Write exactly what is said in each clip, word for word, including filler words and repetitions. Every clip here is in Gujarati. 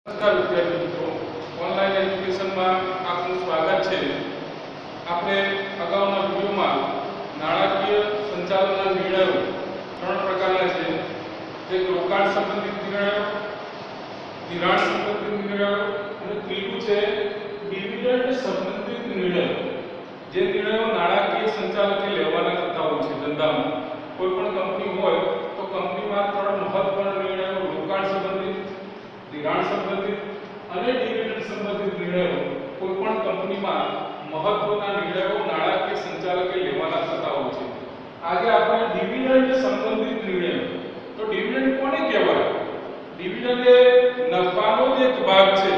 નમસ્કાર વિદ્યાર્થી મિત્રો, ઓનલાઈન એજ્યુકેશનમાં આપનું સ્વાગત છે। આપણે અગાઉના વિડીયોમાં નાણાકીય સંચાલનના નિર્ણયો ત્રણ પ્રકારના છે, એક રોકાણ સંબંધિત નિર્ણયો, ધિરાણ સંબંધિત નિર્ણયો અને ત્રીજું છે ડિવિડન્ડ સંબંધિત નિર્ણયો। જે નિર્ણયો નાણાકીય સંચાલકે લેવાના થતા હોય છે ધંધામાં। કોઈ પણ કંપની હોય તો કંપનીમાં ત્રણ મહત્વના નિર્ણયો રોકાણ સંબંધિત, ધિરાણ સંબંધિત અને ડિવિડન્ડ સંબંધિત નિર્ણયો કોઈ પણ કંપનીમાં મહત્વના નિર્ણયો નાણાકીય સંચાલકે લેવાના થતા હોય છે। આજે આપણે ડિવિડન્ડ સંબંધિત નિર્ણયો, તો ડિવિડન્ડ કોને કહેવાય? ડિવિડન્ડ એ નફાનો જ એક ભાગ છે।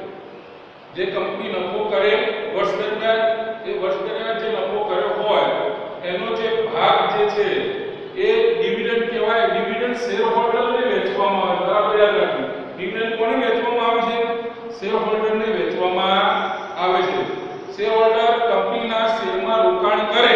જે કંપની નફો કરે વર્ષ દરમિયાન, એ વર્ષ દરમિયાન જે નફો કર્યો હોય એનો જે ભાગ જે છે એ ડિવિડન્ડ કહેવાય। ડિવિડન્ડ શેર હોલ્ડરને વેચવામાં આવે, બરાબર યાદ રાખજો। ડિવિડન્ડ કોને વેચવામાં આવે છે? શેર હોલ્ડરને વેચવામાં આવે છે। શેર હોલ્ડર કંપનીના શેરમાં રોકાણ કરે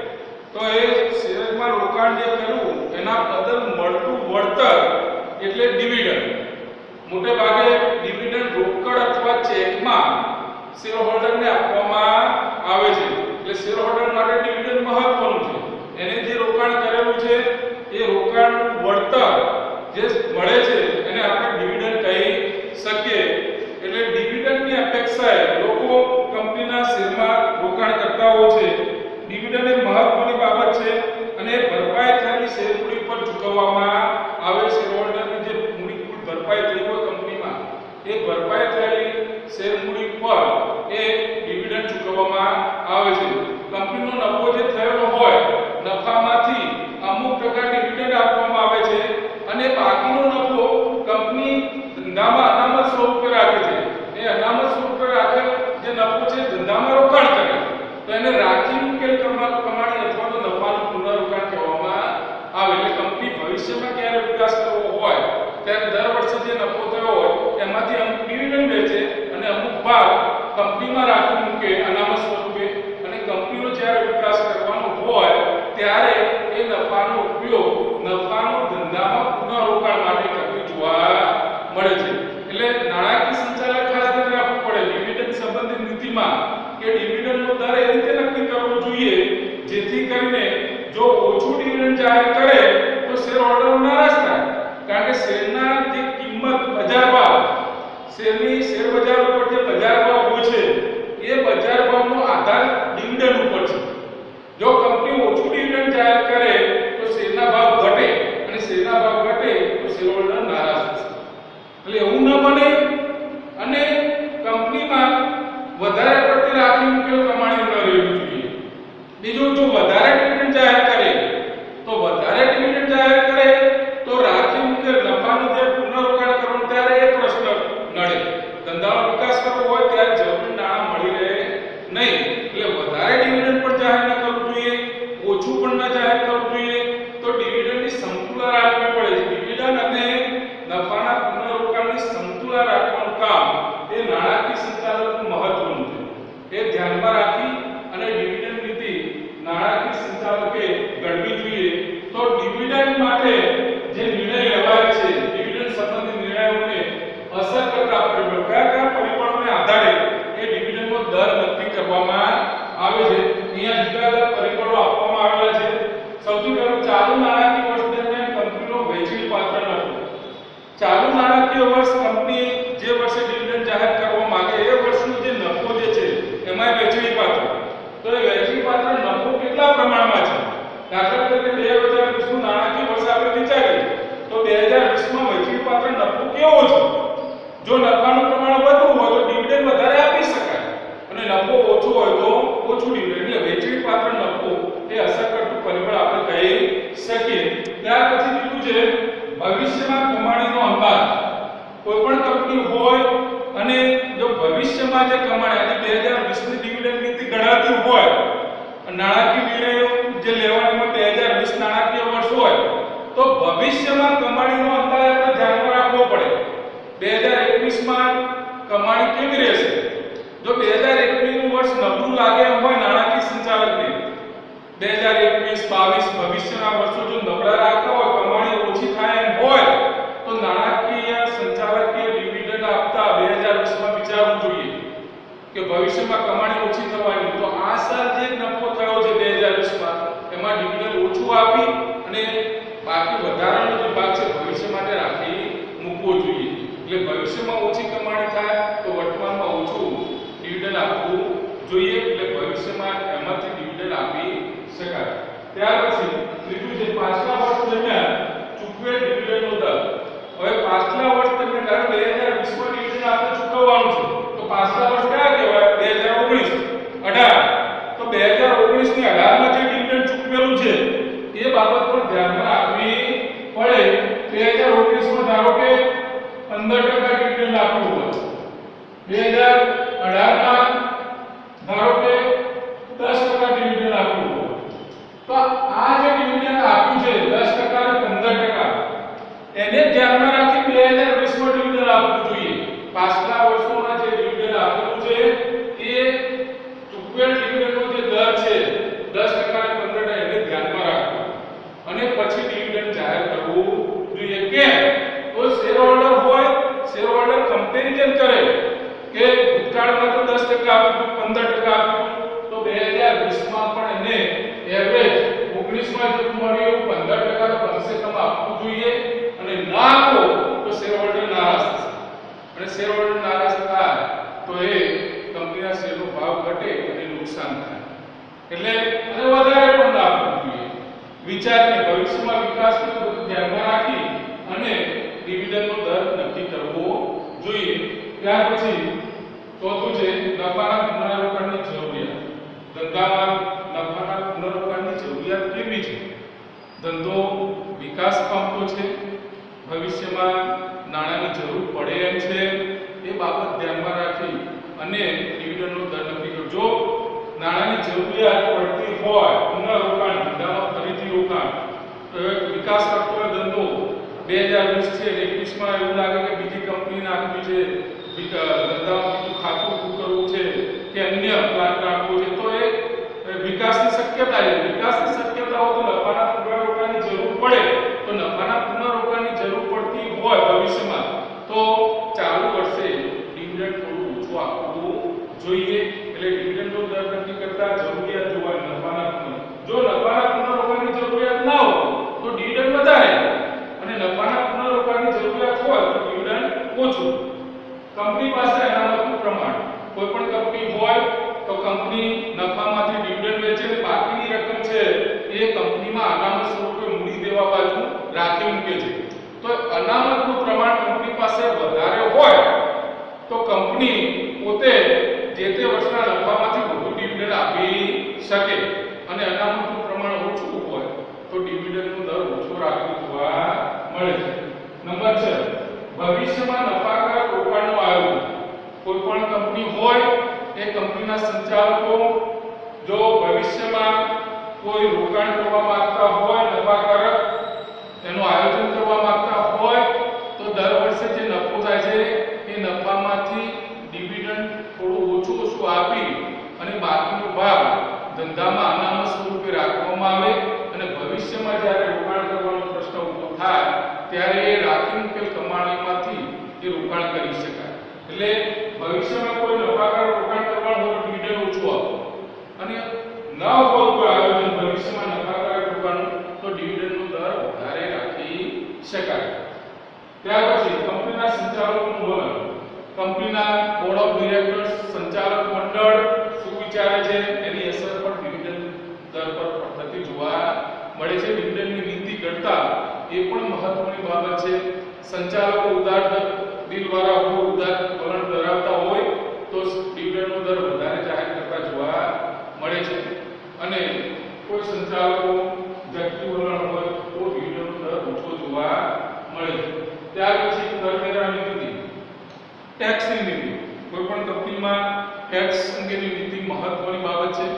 તો એ શેરમાં રોકાણ જે કર્યું એના બદલ મળતું વળતર એટલે ડિવિડન્ડ। મોટે ભાગે ડિવિડન્ડ રોકડ અથવા ચેકમાં શેર હોલ્ડરને આપવામાં આવે છે। એટલે શેર હોલ્ડર માટે ડિવિડન્ડ મહત્વનું છે। એને જે રોકાણ કરેલું છે એ રોકાણનું વળતર જે મળે છે એને આપણે ડિવિડન્ડ કહી શકીએ। એટલે ડિવિડન્ડની અપેક્ષાએ લોકો કંપનીના શેરમાં રોકાણ કરતા હોય છે। ડિવિડન્ડ એક મહત્વની બાબત છે અને ભરપાઈ થયેલી શેર મૂડી પર ચૂકવવામાં આવે। શેર હોલ્ડરની જે મૂડી કુલ ભરપાઈ થઈ હોય કંપનીમાં એ ભરપાઈ થયેલી શેર મૂડી પર એ ડિવિડન્ડ ચૂકવવામાં આવે છે। કંપનીનો નફો જે થયેલો હોય નફામાંથી અમુક ટકા ડિવિડન્ડ આપવામાં આવે છે અને બાકીનો નફો કંપની ધંધામાં અનામત સ્વરૂપે રાખે છે। એ અનામત સ્વરૂપે રાખે જે નફો છે ધંધામાં રોકાણ કરે તો એને રાખી મૂકેલ કમાણી અથવા તો નફાનું પુનઃરોકાણ કહેવામાં આવે। એટલે કંપની ભવિષ્યમાં ક્યારે વિકાસ કરવો હોય ત્યારે દર વર્ષે જે નફો થયો હોય એમાંથી અમુક ડિવિડન્ડ વેચે અને અમુક ભાગ કંપનીમાં રાખી મૂકે અનામત સ્વરૂપે, અને કંપનીનો જ્યારે વિકાસ કરવાનો હોય ત્યારે એ નફાનો ઉપયોગ નફાનો ધંધામાં પુનઃરોકાણ માટે કરવી જોવા મળે છે। એટલે નાણાકીય સંચાલક ખાસ ધ્યાન રાખવું પડે ડિવિડન્ડ સંબંધિત નીતિમાં કે ડિવિડન્ડનો દર એ રીતે નક્કી કરવો જોઈએ જેથી કરીને જો ઓછું ડિવિડન્ડ જાહેર કરે તો શેર હોલ્ડરો નારાજ થાય, કારણ કે શેરના જે કિંમત બજાર ભાવ, શેરની શેર બજાર ઉપર જે બજાર ભાવ હોય છે એ બજાર ભાવનો આધાર ડિવિડન્ડ ઉપર છે। જો કંપની ઓછું ડિવિડન્ડ જાહેર કરે તો શેરના ભાવ ઘટે અને શેરના ભાવ ઘટે તો શેર હોલ્ડર નારાજ થશે। એટલે એવું ન બને અને કંપનીમાં વધારે પડતી રાખી મૂકેલ કમાણી ન રહેવી જોઈએ। બીજું, જો વધારે ડિવિડન્ડ જાહેર કરે તો વધારે ડિવિડન્ડ જાહેર કરે તો રાખી મૂકેલ નફાનું જે પુનઃરોકાણ કરવાનું ત્યારે એ પ્રશ્ન નડે। ધંધાનો વિકાસ કરવો હોય ત્યારે જરૂરી નાણાં મળી રહે નહીં। એટલે વધારે ડિવિડન્ડ પણ જાહેર ન કરવું જોઈએ, ઓછું પણ ન જાહેર કરવું જોઈએ। તો ડિવિડન્ડની સમતુલા રાખવી પડે। ડિવિડન્ડ અને નફાના પુનઃરોકાણની સમતુલા રાખવાનું કામ એ નાણાકીય સંચાલકનું મહત્વનું છે। એ ધ્યાનમાં રાખી અને ડિવિડન્ડ નીતિ નાણાકીય સંચાલકે ઘડવી જોઈએ। તો ડિવિડન્ડ માટે જે નિર્ણય લેવાય છે, ડિવિડન્ડ સંબંધિત નિર્ણયોને અસર કરતા પરિબળો, કયા કયા પરિબળોને આધારે એ ડિવિડન્ડનો દર નક્કી કરવામાં આવે છે? અહીંયા જુદા જુદા પરિબળો આપવામાં આવેલા છે। સૌથી પહેલું, ચાલુ નાણાકીય વર્ષ દરમિયાન કંપનીનો વહેંચણી પાત્ર નફો। ચાલુ નાણાકીય વર્ષ કંપની જે વર્ષે ડિવિડન્ડ જાહેર કરવા માંગે એ વર્ષનો જે નફો જે છે એમાં વહેંચણી પાત્ર, તો એ વહેંચણી પાત્ર નફો કેટલા પ્રમાણમાં છે? દાખલા તરીકે બે હજાર વીસ નું નાણાકીય વર્ષ આપણે વિચારીએ તો બે હજાર વીસ માં વહેંચણી પાત્ર નફો કેવો છે? જો નફાનું પ્રમાણ વધુ હોય તો ડિવિડન્ડ વધારે આપી શકાય અને નફો ઓછો હોય તો ઓછું ડિવિડન્ડ। એટલે વહેંચણી પાત્ર નફો એ અસર કરતું પરિબળ આપણે કહી શકીએ। ત્યાર પછી બીજું છે ભવિષ્યમાં કમાણીનો અંદાજ। કોઈ પણ કંપની હોય અને જો ભવિષ્યમાં જે કમાણી આજે બે હજાર વીસ ની ડિવિડન્ડ નીતિ ઘડાતી હોય, નાણાકીય નિર્ણયો જે લેવાના બે હજાર વીસ નાણાકીય વર્ષ હોય તો ભવિષ્યમાં કમાણીનો અંદાજ આપણે ધ્યાનમાં રાખવો પડે। બે હજાર એકવીસ માં કમાણી કેવી રહેશે? જો બે હજાર એકવીસ નું વર્ષ નબળું લાગે એમ હોય નાણાકીય સંચાલકને, બે હજાર એકવીસ બાવીસ ભવિષ્યના વર્ષો જો નબળા રાખતા હોય, કમાણી ઓછી થાય એમ હોય તો નાણાકીય સંચાલકે ડિવિડન્ડ આપતા કે ભવિષ્યમાં કમાણી ઓછી થવાની, તો આ સાલ જે નફો થયો છે બે હજાર વીસ માં એમાં ડિવિડન્ડ ઓછું આપી અને બાકી વધારાનો જે ભાગ છે ભવિષ્ય માટે રાખી મૂકવો જોઈએ. એટલે ભવિષ્યમાં ઓછી કમાણી થાય તો વર્તમાનમાં ઓછું ડિવિડન્ડ આપવું જોઈએ. એટલે ભવિષ્યમાં એમાંથી ડિવિડન્ડ આપી શકાય. ત્યાર પછી ત્રીજું છે પાછલા વર્ષ દરમિયાન ચૂકવેલ ડિવિડન્ડનો દર. હવે પાછલા વર્ષ દરમિયાન ધારો બે હજાર વીસ માં ડિવિડન્ડ આપણે ચૂકવવાનું છે, તો પાછલા વર્ષ કયા કહેવાય? બે હજાર ઓગણીસ અઢાર. તો બે હજાર ઓગણીસ ને અઢાર માં જે ડિવિડન્ડ ચૂકવેલું છે એ બાબત પણ ધ્યાનમાં રાખવી પડે. બે હજાર ઓગણીસ માં ધારો કે પંદર ટકા ડિવિડન્ડ આપ્યું હોય, બે હજાર અઢાર માં ધારો કે દસ ટકા ડિવિડન્ડ આપ્યું હોય, તો આ જે ડિવિડન્ડ આપ્યું છે દસ ટકા અને પંદર ટકા એને ધ્યાનમાં રાખી બે હજાર વીસ માં ડિવિડન્ડ આપવું જોઈએ. પાછલા વર્ષોમાં જે ડિવિડન્ડ આપેલું છે એ ચૂકવેલ ડિવિડન્ડનો જે દર છે દસ ટકા અને પંદર ટકા એને ધ્યાનમાં રાખવું અને પછી ડિવિડન્ડ જાહેર કરવું જોઈએ. કેમ? તો શેર હોલ્ડર હોય, શેર હોલ્ડર કમ્પેરિઝન કરે કે ભૂતકાળમાં તો દસ ટકા આપ્યું, પંદર ટકા આપ્યું, તો બે હજાર વીસ માં પણ એને એવરેજ ઓગણીસ માં જેટલું મળ્યું એવું પંદર ટકા તો કમસે કમ આપવું જોઈએ. અને ના આપો તો શેર હોલ્ડર નારાજ થશે અને શેર હોલ્ડર નારાજ થાય તો એ કંપનીના શેરનો ભાવ ઘટે અને નુકસાન થાય. એટલે અને વધારે પણ ના આપવું જોઈએ. વિચારને ભવિષ્યમાં વિકાસને બધું ધ્યાનમાં રાખી અને ડિવિડન્ડનો દર નક્કી કરવો જોઈએ. ત્યાર પછી ચોથું છે નફાના પુનરાવર્તનની જરૂરિયાત. ધંધામાં નફાના પુનરાવર્તનની જરૂરિયાત કેવી છે? ધંધો વિકાસ પામતો છે, ભવિષ્યમાં નાણાંની જરૂર પડે એમ છે, એ બાબત ધ્યાનમાં રાખી અને ડિવિડન્ડનો દર નક્કી કરો. જો નાણાંની જરૂરિયાત પડતી હોય, પુનઃરોકાણ ધંધામાં ફરીથી રોકાણ, તો વિકાસ કરતો હોય ધંધો, બે હજાર વીસ છે એકવીસ માં એવું લાગે કે બીજી કંપની નાખવી છે, ધંધામાં બીજું ખાતું ઊભું કરવું છે કે અન્ય પ્લાન રાખવો છે, તો એ વિકાસની શક્યતા છે. વિકાસની શક્યતા હોય તો નફાના પુનઃરોકાણની જરૂર પડે, તો નફાના પુનઃરોકાણની જરૂર પડતી હોય ભવિષ્યમાં તો ચાલુ વર્ષે ડિવિડન્ડ થોડું ઓછું આપવું જોઈએ. એટલે ડિવિડન્ડનો દર નક્કી કરતા જરૂરિયાત જોવાની નફાના પુનઃ. જો નફાના પુનઃરોકાણની જરૂરિયાત ના હોય તો ડિવિડન્ડ વધારે અને નફાના પુનઃરોકાણની જરૂરિયાત હોય તો ડિવિડન્ડ ઓછું. કંપની પાસે અનામતનું પ્રમાણ. કોઈ પણ કંપની હોય તો કંપની નફામાંથી ડિવિડન્ડ લે છે અને બાકીની રકમ છે એ કંપનીમાં અનામત સ્વરૂપે મૂડી દેવા બાજુ રાખી મૂકે છે. તો અનામતનું પ્રમાણ કંપની પાસે વધારે હોય તો કંપની પોતે જે તે વર્ષના નફામાંથી વધુ ડિવિડન્ડ આપી શકે અને અનામતનું પ્રમાણ ઓછું હોય તો ડિવિડન્ડનો દર ઓછો રાખવો જોવા મળે છે. નંબર છ ભવિષ્યમાં નફાકારક રોકાણનું આયોજન. કોઈ પણ કંપની હોય એ કંપનીના સંચાલકો જો ભવિષ્યમાં કોઈ રોકાણ કરવા માંગતા હોય, નફાકારક એનું આયોજન કરવા માંગતા હોય તો દર વર્ષે જે નફો થાય છે એ નફામાંથી ડિવિડન્ડ થોડું ઓછું ઓછું આપી અને બાકીનો ભાગ ધંધામાં અનામત સ્વરૂપે રાખવામાં આવે અને ભવિષ્યમાં જ્યારે રોકાણ કરવાનો પ્રશ્ન ઊભો થાય ત્યારે એ રાખી મૂકેલ કમાણીમાંથી એ રોકાણ કરી શકાય. એટલે ભવિષ્યમાં કોઈ નફાકારક રોકાણ કરવાનું હોય તો ડિવિડન્ડ ઓછું આપો અને ન હોય કોઈ આયોજન ભવિષ્યમાં નફાકારક રોકાણનું તો ડિવિડન્ડનો દર વધારે રાખી શકાય. ત્યાર પછી કંપનીના સંચાલકોનું વલણ. કંપનીના બોર્ડ ઓફ ડિરેક્ટર્સ, સંચાલક મંડળ શું વિચારે છે એની અસર પણ ડિવિડન્ડ દર પર થતી જોવા મળે છે. ડિવિડન્ડની નીતિ ઘડતા એ પણ મહત્વની બાબત છે. સંચાલકો ઉદાર દિલવાળા હોય, ઉદાર વલણ ધરાવતા હોય તો ડિવિડન્ડનો દર વધારે જાહેર કરતા જોવા મળે છે અને કોઈ સંચાલકો ઝડપી વલણ હોય તો ડિવિડન્ડનો દર ઓછો જોવા મળે છે. ત્યાર પછી કરવેરાની નીતિ, ટેક્સની નીતિ. કોઈ પણ કંપનીમાં ટેક્સ અંગેની નીતિ મહત્વની બાબત છે.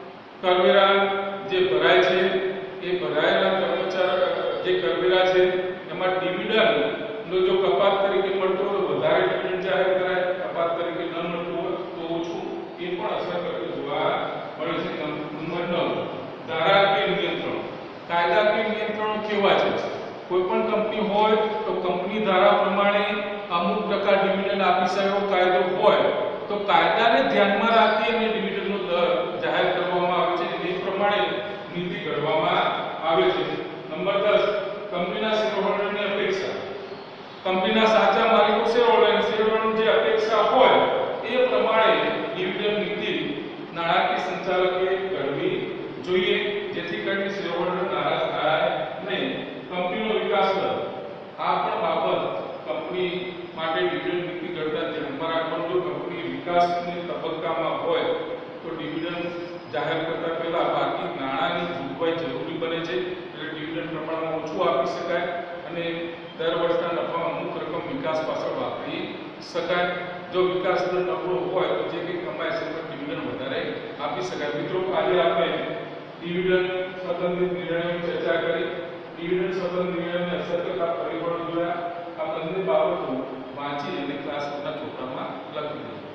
કરવેરા જે ભરાય છે એ ભરાયેલા કર્મચારી જે કરવેરા છે એમાં ડિવિડન્ડનો જો કપાત તરીકે મળતો હોય તો વધારે ડિવિડન્ડ જાહેર કરાય, કપાત તરીકે ન મળતો હોય તો ઓછું, એ પણ અસર કરતું જોવા મળે છે. નંબર નવ ધારાકીય નિયંત્રણ. કાયદાકીય નિયંત્રણો કેવા છે? કોઈ પણ કંપની હોય તો કંપની ધારા પ્રમાણે અમુક ટકા ડિવિડન્ડ આપી શકે એવો કાયદો હોય તો તો કાયદાને ધ્યાનમાં રાખી અને ડિવિડન્ડનો દર જાહેર કરવામાં આવે છે અને એ પ્રમાણે નીતિ ઘડવામાં આવે છે. નંબર દસ, કંપનીના શેરહોલ્ડરની અપેક્ષા. કંપનીના સાચા માલિકો શેરહોલ્ડર શેરહોલ્ડરની જે અપેક્ષા હોય એ પ્રમાણે ડિવિડન્ડ નીતિ નાણાકીય સંચાલકે ઘડવી જોઈએ, જેથી કરીને શેરહોલ્ડર નારાજ થાય નહીં. કંપનીનો વિકાસ દર. આ પણ બાબત કંપની માટે ડિવિડન્ડ નીતિ ઘડતા ધ્યાનમાં રાખવાનું. જો કંપની વિકાસની તબક્કામાં હોય તો ડિવિડન્ડ જાહેર કરતા પહેલા બાકી નાણાંની જોગવાઈ જરૂરી બને છે, એટલે ડિવિડન્ડ પ્રમાણમાં ઓછું આપી શકાય અને દર વર્ષના નફામાં અમુક રકમ વિકાસ પાછળ વાપરી શકાય. જો વિકાસ દર નબળો હોય તો જે કંઈ કમાય છે પણ ડિવિડન્ડ વધારે આપી શકાય. મિત્રો, આજે આપણે ડિવિડન્ડ સંબંધિત નિર્ણયોની ચર્ચા કરી. ડિવિડન્ડ સંબંધિત નિર્ણયોને અસર કરતા પરિબળો જોયા. આ બંને બાબતો વાંચી અને ક્લાસના ચોપડામાં લખી દેજો.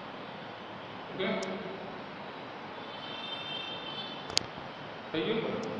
ઓકે, થઈ ગયું.